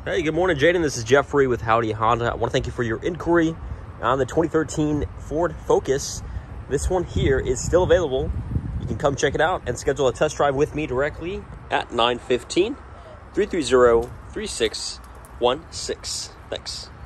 Hey, good morning, Jayton. This is Jeffrey with Howdy Honda. I want to thank you for your inquiry on the 2013 Ford Focus. This one here is still available. You can come check it out and schedule a test drive with me directly at 915-330-3616. Thanks.